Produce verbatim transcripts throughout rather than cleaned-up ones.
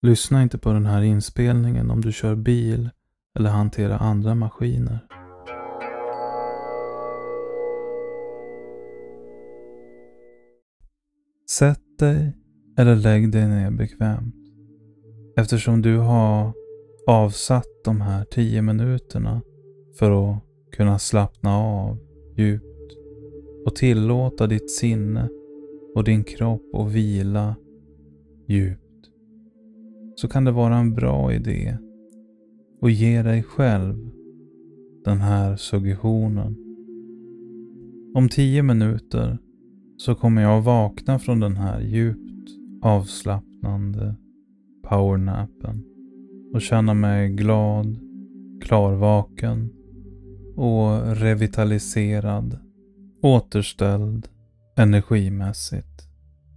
Lyssna inte på den här inspelningen om du kör bil eller hanterar andra maskiner. Sätt dig eller lägg dig ner bekvämt. Eftersom du har avsatt de här tio minuterna för att kunna slappna av djupt och tillåta ditt sinne och din kropp att vila djupt, så kan det vara en bra idé att ge dig själv den här suggestionen. Om tio minuter så kommer jag vakna från den här djupt avslappnande powernappen och känna mig glad, klarvaken och revitaliserad, återställd energimässigt.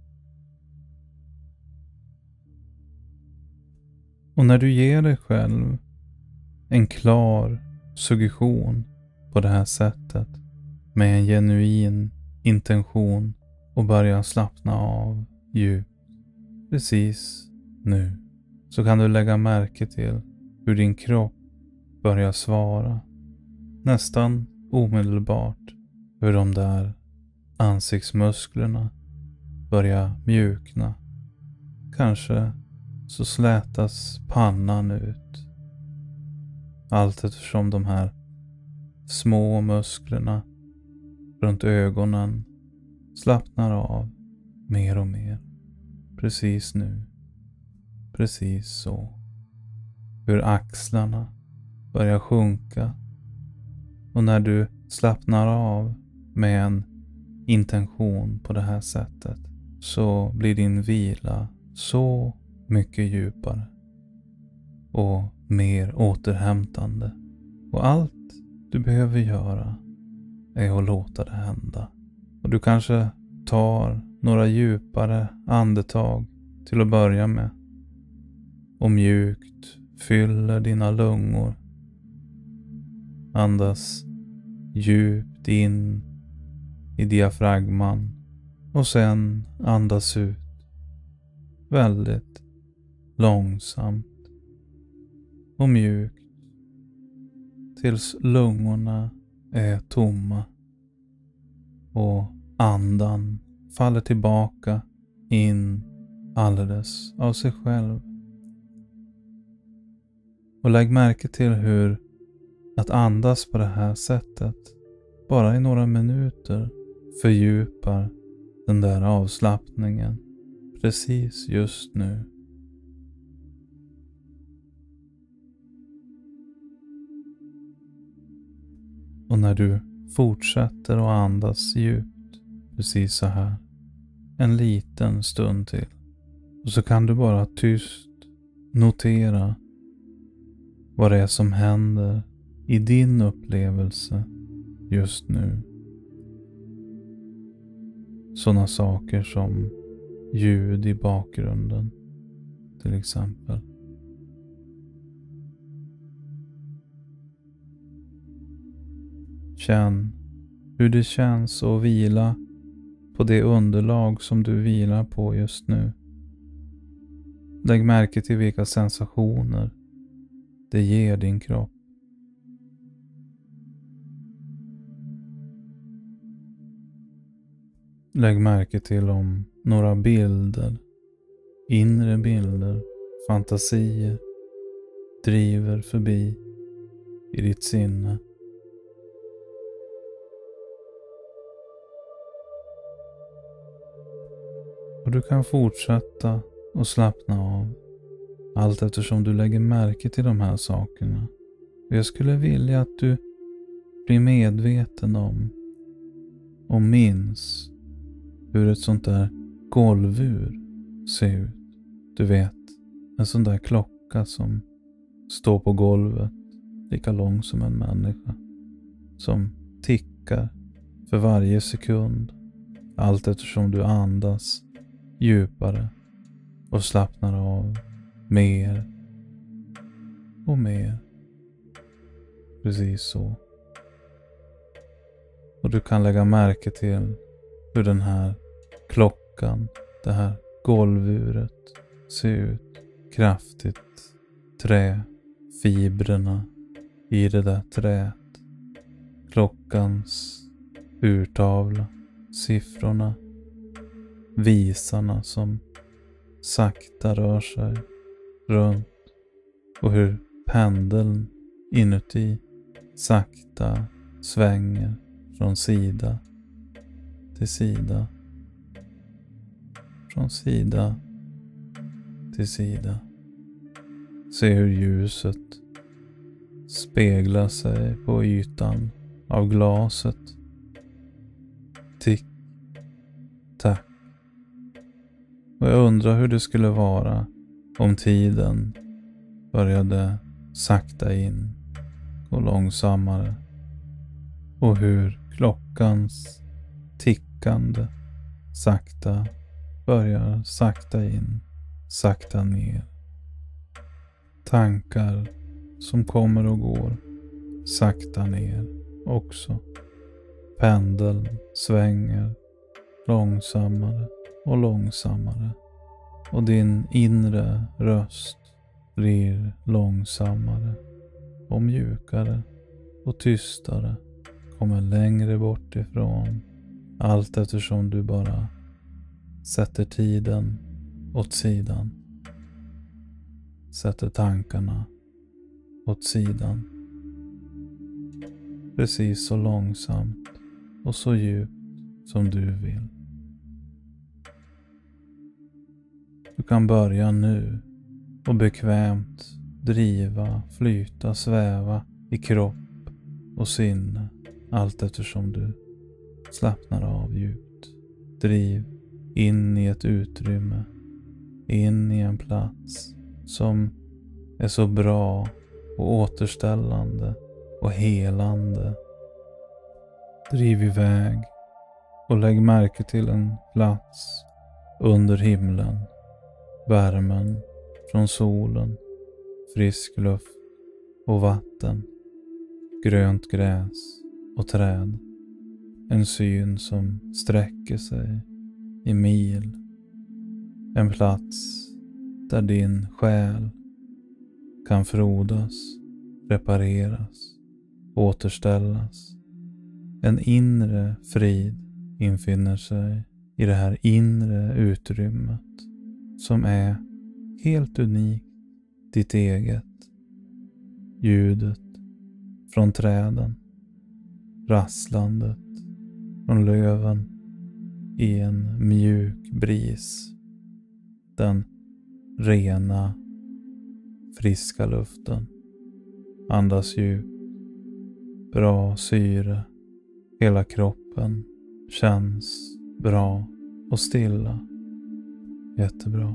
Och när du ger dig själv en klar suggestion på det här sättet med en genuin intention och börjar slappna av djupt precis nu, så kan du lägga märke till hur din kropp börjar svara nästan omedelbart, hur de där ansiktsmusklerna börjar mjukna. Kanske så slätas pannan ut. Allt eftersom de här små musklerna runt ögonen slappnar av mer och mer. Precis nu. Precis så. Hur axlarna börjar sjunka. Och när du slappnar av med en intention på det här sättet, så blir din vila så mycket djupare och mer återhämtande. Och allt du behöver göra är att låta det hända. Och du kanske tar några djupare andetag till att börja med och mjukt fyller dina lungor. Andas djupt in i diafragman och sen andas ut väldigt långsamt och mjukt tills lungorna är tomma och andan faller tillbaka in alldeles av sig själv. Och lägg märke till hur att andas på det här sättet bara i några minuter fördjupar den där avslappningen precis just nu. Och när du fortsätter att andas djupt precis så här en liten stund till, och så kan du bara tyst notera vad det är som händer i din upplevelse just nu. Sådana saker som ljud i bakgrunden till exempel. Känn hur det känns att vila på det underlag som du vilar på just nu. Lägg märke till vilka sensationer det ger din kropp. Lägg märke till om några bilder, inre bilder, fantasier driver förbi i ditt sinne. Och du kan fortsätta att slappna av allt eftersom du lägger märke till de här sakerna. Och jag skulle vilja att du blir medveten om och minns hur ett sånt där golvur ser ut. Du vet, en sån där klocka som står på golvet lika lång som en människa. Som tickar för varje sekund. Allt eftersom du andas djupare och slappnar av mer och mer. Precis så. Och du kan lägga märke till hur den här klockan, det här golvuret ser ut kraftigt trä, fibrerna i det där träet, klockans urtavla, siffrorna, visarna som sakta rör sig runt och hur pendeln inuti sakta svänger från sida till sida, från sida till sida. Se hur ljuset speglar sig på ytan av glaset. Tick, tack. Och jag undrar hur det skulle vara om tiden började sakta in, gå långsammare, och hur klockans tickande sakta börjar sakta in, sakta ner. Tankar som kommer och går sakta ner också. Pendeln svänger långsammare och långsammare, och din inre röst blir långsammare och mjukare och tystare, kommer längre bort ifrån, allt eftersom du bara sätter tiden åt sidan, sätter tankarna åt sidan, precis så långsamt och så djupt som du vill. Du kan börja nu och bekvämt driva, flyta, sväva i kropp och sinne, allt eftersom du slappnar av djupt. Driv in i ett utrymme, in i en plats som är så bra och återställande och helande. Driv iväg och lägg märke till en plats under himlen, värmen från solen, frisk luft och vatten, grönt gräs och träd. En syn som sträcker sig i mil. En plats där din själ kan frodas, repareras, återställas. En inre frid infinner sig i det här inre utrymmet som är helt unikt ditt eget. Ljudet från träden, rasslandet från löven i en mjuk bris, den rena, friska luften. Andas djupt, bra syre, hela kroppen känns bra och stilla. Jättebra.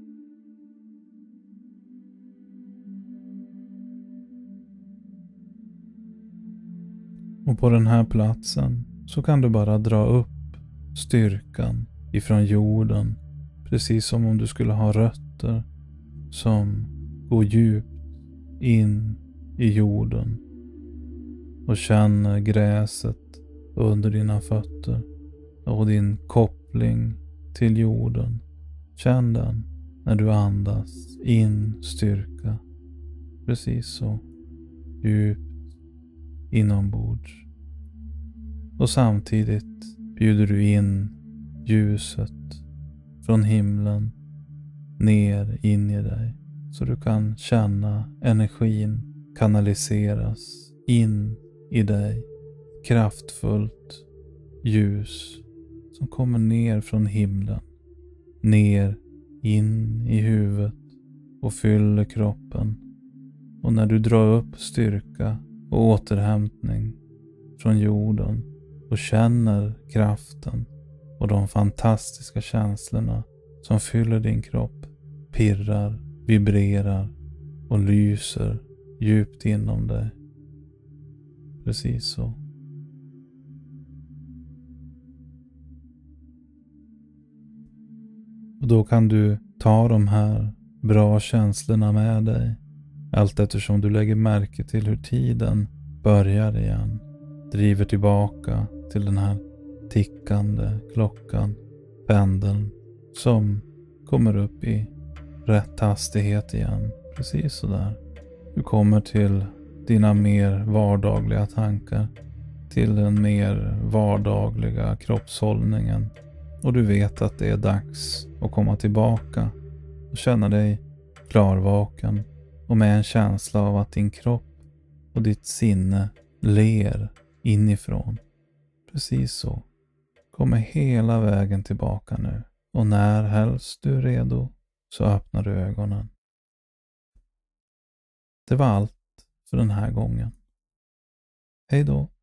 Och på den här platsen så kan du bara dra upp styrkan ifrån jorden, precis som om du skulle ha rötter som går djupt in i jorden, och känner gräset under dina fötter och din koppling till jorden. Känn den när du andas in styrka, precis så, djupt inombords. Och samtidigt bjuder du in ljuset från himlen ner in i dig, så du kan känna energin kanaliseras in i dig. Kraftfullt ljus som kommer ner från himlen, ner in i huvudet och fyller kroppen. Och när du drar upp styrka och återhämtning från jorden och känner kraften och de fantastiska känslorna som fyller din kropp, pirrar, vibrerar och lyser djupt inom dig. Precis så. Och då kan du ta de här bra känslorna med dig, allt eftersom du lägger märke till hur tiden börjar igen. Driver tillbaka till den här tickande klockan, pendeln som kommer upp i rätt hastighet igen. Precis sådär. Du kommer till dina mer vardagliga tankar. Till den mer vardagliga kroppshållningen. Och du vet att det är dags att komma tillbaka och känna dig klarvaken och med en känsla av att din kropp och ditt sinne ler inifrån. Precis så. Kommer hela vägen tillbaka nu och när helst du är redo så öppnar du ögonen. Det var allt för den här gången. Hej då!